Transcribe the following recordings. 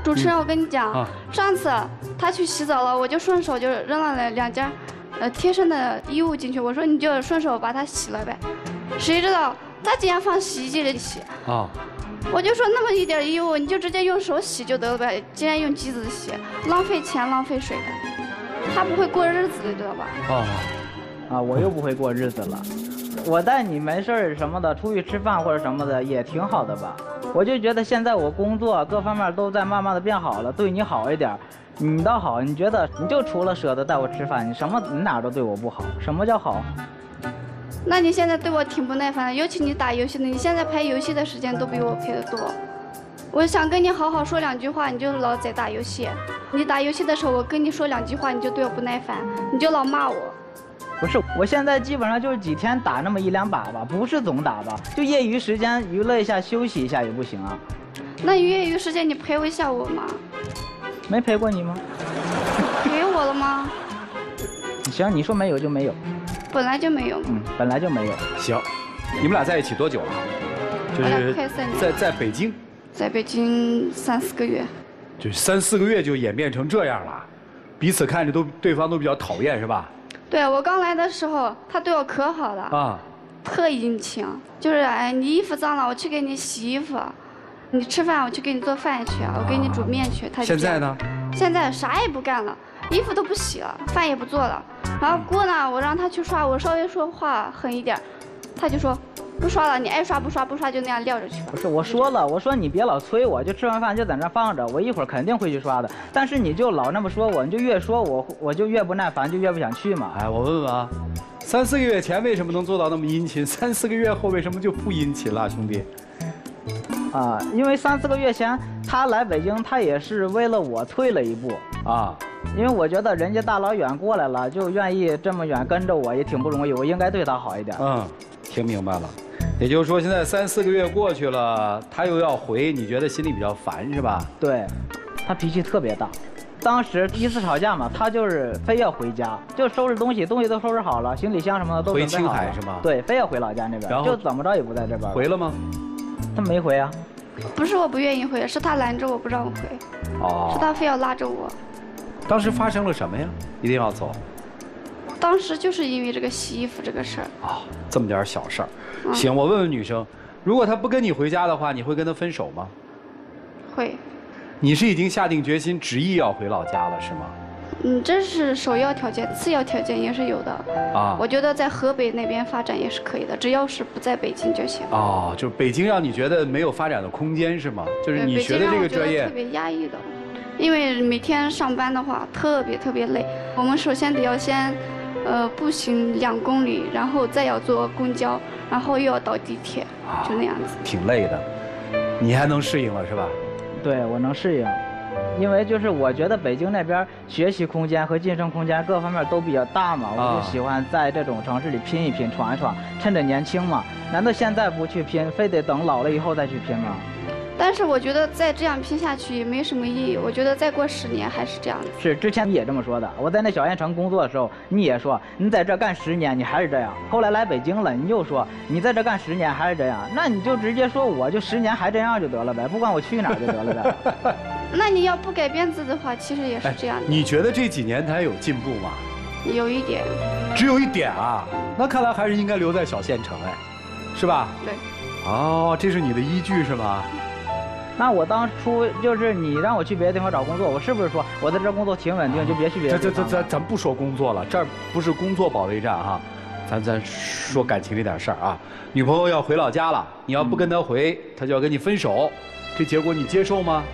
主持人，我跟你讲，上次他去洗澡了，我就顺手就扔了2件贴身的衣物进去，我说你就顺手把它洗了呗。谁知道他竟然放洗衣机里洗啊！我就说那么一点衣物，你就直接用手洗就得了呗，竟然用机子洗，浪费钱浪费水的。他不会过日子的，知道吧？ 我又不会过日子了。我带你没事儿什么的出去吃饭或者什么的也挺好的吧？我就觉得现在我工作各方面都在慢慢的变好了，对你好一点，你倒好，你觉得你就除了舍得带我吃饭，你哪都对我不好，什么叫好？ 那你现在对我挺不耐烦的，尤其你打游戏的，你现在陪游戏的时间都比我陪的多。我想跟你好好说2句话，你就老在打游戏。你打游戏的时候，我跟你说2句话，你就对我不耐烦，你就老骂我。 不是，我现在基本上就是几天打那么1、2把吧，不是总打吧，就业余时间娱乐一下、休息一下也不行啊。 那业余时间你陪我一下我吗？ 没陪过你吗？ 陪我了吗？ 行，你说没有就没有。 本来就没有。 本来就没有。 行，你们俩在一起多久了？ 就是快3年。 在北京。 在北京3、4个月。 就3、4个月就演变成这样了，彼此看着对方都比较讨厌是吧？ 对，我刚来的时候，他对我可好了啊，特殷勤，就是你衣服脏了，我去给你洗衣服；你吃饭，我去给你做饭去，我给你煮面去。他现在呢？ 现在啥也不干了，衣服都不洗了，饭也不做了。然后锅呢，我让他去刷，我稍微说话狠一点，他就说不刷了，你爱刷不刷，不刷就那样撂着去吧。 不是，我说了，我说你别老催我，就吃完饭就在那放着，我一会儿肯定会去刷的。但是你就老那么说我，你就越说我就越不耐烦，就越不想去嘛。 哎，我问问啊，3、4个月前为什么能做到那么殷勤？3、4个月后为什么就不殷勤了，兄弟？ 因为3、4个月前他来北京，他也是为了我退了一步啊。因为我觉得人家大老远过来了，就愿意这么远跟着我，也挺不容易，我应该对他好一点。 听明白了。也就是说，现在3、4个月过去了，他又要回，你觉得心里比较烦是吧？ 对，他脾气特别大。当时第一次吵架嘛，他就是非要回家，就收拾东西都收拾好了，行李箱什么的都准备好了。 回青海是吗？ 对，非要回老家那边，然后就怎么着也不在这边。 回了吗？ 他没回啊。 不是我不愿意回，是他拦着我不让我回。是他非要拉着我。 当时发生了什么呀？一定要走？ 当时就是因为这个洗衣服这个事儿。 这么点小事儿。行，我问问女生，如果他不跟你回家的话，你会跟他分手吗？ 会。 你是已经下定决心执意要回老家了是吗？ 这是首要条件，次要条件也是有的。我觉得在河北那边发展也是可以的，只要是不在北京就行。 就是北京让你觉得没有发展的空间是吗？就是你学的这个专业特别压抑的，因为每天上班的话特别累。我们首先得要先，步行2公里，然后再要坐公交，然后又要倒地铁，就那样子。 挺累的，你还能适应了是吧？ 对，我能适应。因为就是我觉得北京那边学习空间和晋升空间各方面都比较大嘛，我就喜欢在这种城市里拼一拼、闯一闯，趁着年轻嘛。难道现在不去拼，非得等老了以后再去拼吗？ 但是我觉得再这样拼下去也没什么意义，我觉得再过10年还是这样子。 是，之前你也这么说的。我在那小县城工作的时候，你也说你在这干10年，你还是这样。后来来北京了，你又说你在这干10年还是这样，那你就直接说我就10年还这样就得了呗，不管我去哪儿就得了呗。 那你要不改变自己的话，其实也是这样的。 你觉得这几年他有进步吗？ 有一点。 只有一点啊？那看来还是应该留在小县城哎，是吧？ 对。 这是你的依据是吗？ 那我当初就是你让我去别的地方找工作，我是不是说我在这工作挺稳定，就别去别的地方？ 咱不说工作了，这儿不是工作保卫战哈，咱说感情这点事儿啊。女朋友要回老家了，你要不跟她回，她就要跟你分手，这结果你接受吗？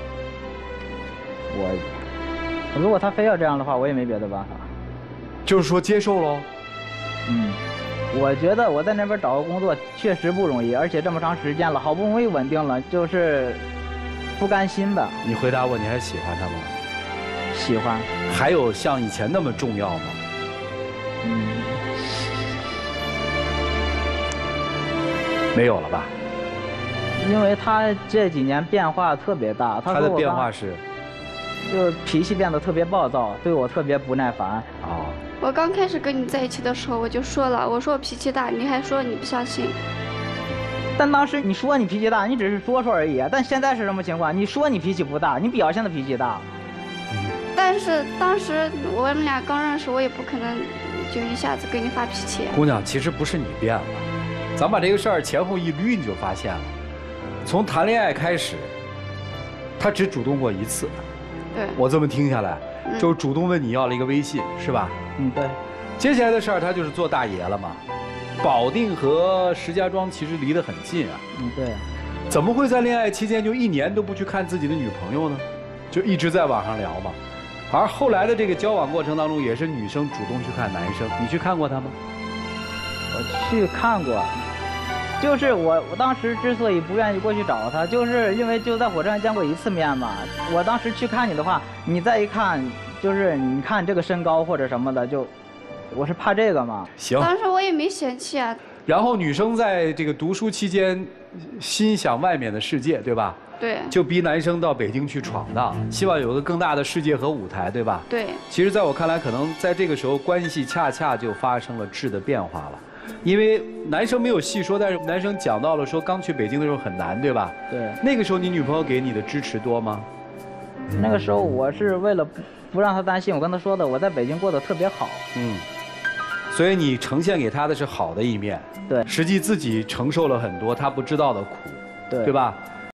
如果她非要这样的话，我也没别的办法。 就是说接受喽。 我觉得我在那边找个工作确实不容易，而且这么长时间了，好不容易稳定了，就是不甘心吧。 你回答我，你还喜欢他吗？ 喜欢。 还有像以前那么重要吗？没有了吧？ 因为他这几年变化特别大。 他的变化是？ 就是脾气变得特别暴躁，对我特别不耐烦。 我刚开始跟你在一起的时候，我就说了，我说我脾气大，你还说你不相信。 但当时你说你脾气大，你只是说说而已。但现在是什么情况？你说你脾气不大，你表现的脾气大。 但是当时我们俩刚认识，我也不可能就一下子给你发脾气。 姑娘，其实不是你变了，咱把这个事儿前后一捋，你就发现了，从谈恋爱开始，他只主动过一次。 对。 我这么听下来，就主动问你要了一个微信，是吧？ 对。 接下来的事儿他就是做大爷了嘛。保定和石家庄其实离得很近啊。 对。 怎么会在恋爱期间就1年都不去看自己的女朋友呢？就一直在网上聊嘛。而后来的这个交往过程当中，也是女生主动去看男生，你去看过他吗？ 我去看过，就是我当时之所以不愿意过去找他，就是因为就在火车上见过1次面嘛。我当时去看你的话，你再一看，就是你看这个身高或者什么的，我是怕这个嘛。 行。 当时我也没嫌弃啊。 然后女生在这个读书期间，心想外面的世界，对吧？ 对。 就逼男生到北京去闯荡，希望有个更大的世界和舞台，对吧？ 对。 其实在我看来，可能在这个时候关系恰恰就发生了质的变化了，因为男生没有细说，但是男生讲到了说刚去北京的时候很难，对吧？ 对。 那个时候你女朋友给你的支持多吗？ 那个时候我是为了不让她担心，我跟她说的，我在北京过得特别好。 所以你呈现给她的是好的一面。 对。 实际自己承受了很多她不知道的苦，对吧？